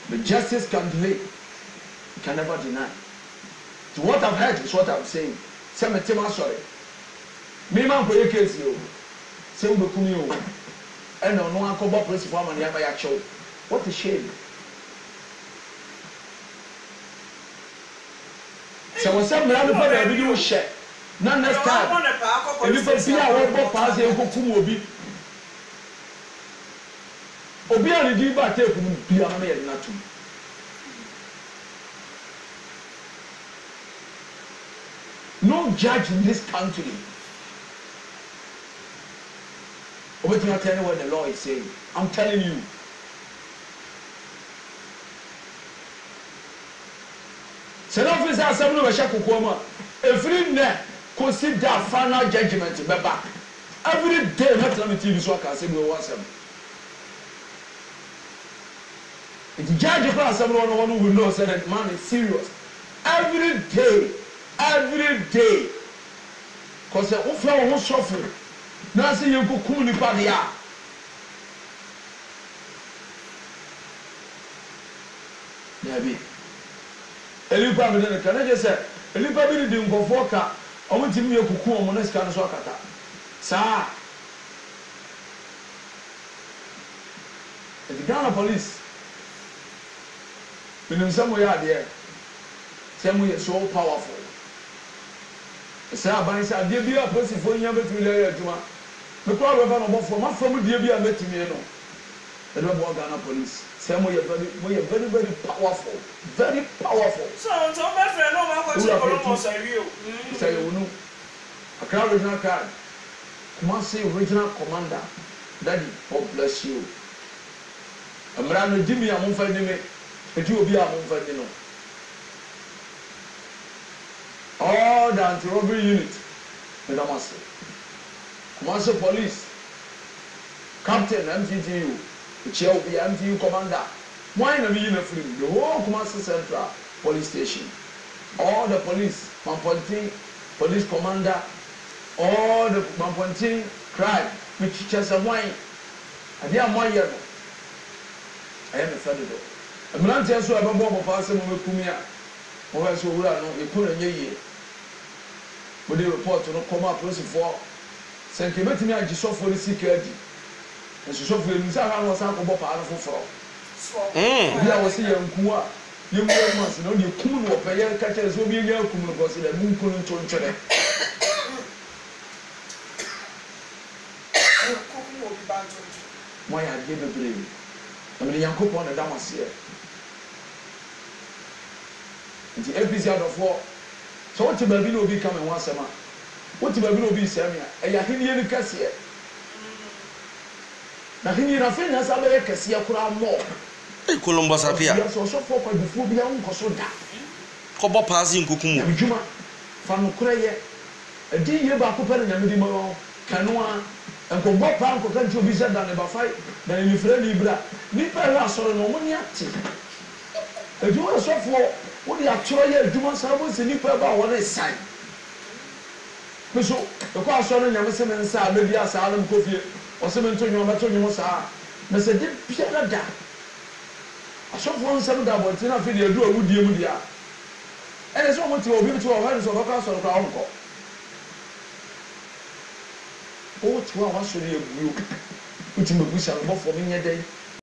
The justice can delay, can never deny. So what I've heard is what I'm saying. Say me tema sorry. Me man go case you. Say we come you. And no one come up police for man ya ba show. What a shame. So when some man for the video share. Now next time. If you see how we pass you go come obi. Obi ani di ba take mu bia na ye na tum. No judge in this country. But you not telling what the law is saying. I'm telling you. Sen officer asem no be sha kokoma. Every day consider final judgment be back. Every day not let me TV so can say we want some. The judge for asem no one will know say that man is serious. Every day. Cause the offer won't suffer. Now see you go cool nipa dia. Yabi. Elipa me den kan je say elipa bi di nkofo ka omo timi ekuku omo na sika no so akata. Sa. The Ghana police. When some way are there. Some way so powerful. Say aban say ade bi a police for nya betumi le adwuma. Me kwa we ba no Obofour ma from die bi a metimi no. The Ghana police. Say we are very powerful. Very powerful. So my friend no ma ko ti ko say you. Say you know. Accra regional card. Kumasi regional commander. Daddy, God bless you. Amra no dimi a monfa ni me. Eji obi a monfa ni no. All the anti-robbery unit, Madam Kumasi police, captain MTTU, the chair of the MTU commander. Why not be in a free? The whole Kumasi Central Police Station, all the police, Mamponting police commander, all the Mamponting crime, which just a wine. And they are my year. I am a federal. I'm not just so about Obofour with Kumia. Over so we are not a poor year. But the report to not come up police for Saint Kibet me I just saw for the security. And so for him, I was out of Obofour. I was here in Kua. You must know you cool or pay catchers will be a young cool because the moon couldn't turn to them. Why I gave a blame? I mean, young couple on the Damas here. And the episode of war. So what you baby no be coming once a month? What you baby no be saying? And you hear any cassia. Now, he nothing has a very cassia more. Columbus Appiah. Yes, also for before we are on Cosoda. Kobo passing Kukumu. Juma from Ukraine. A dear Bakuper and Yamidimo, Canoa, and Kobo Panko country visit than about 5 than in Fred Libra. Nipa saw no money at tea. A Juma so for. What the actual Juma Sabos in Nipa about one side. So, the question on Yamasan and Sa, maybe as Alan Coffee, or Semen to Yamatonosa, Mr. Dip Piada. I saw one 7 double, Tina Fidia do a good deal with ya. And it's almost to obey to our hands of a castle of our uncle. Oh, 2 hours should be a group, which in the bush and for me a day.